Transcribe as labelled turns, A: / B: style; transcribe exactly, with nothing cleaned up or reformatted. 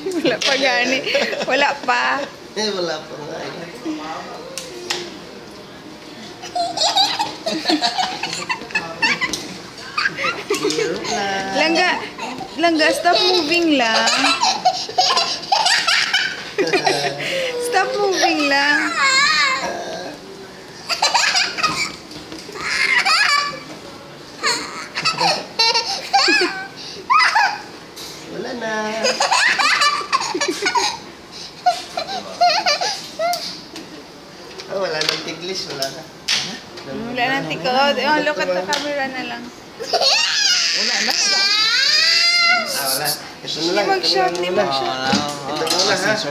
A: Wala pa gani. Wala pa.
B: Eh, wala pa nga.
A: Langga, langga, stop moving lang. Stop moving lang.
B: Wala na. Oh, wala nang tiglis, wala na.
A: Wala na, tika. Oh, look at the camera na lang.
B: Wala na. Ah, wala. Ito na lang.
A: Mag-shot,
B: ito na
A: di
B: muna.
A: mag-shot.
B: Ito muna, ha?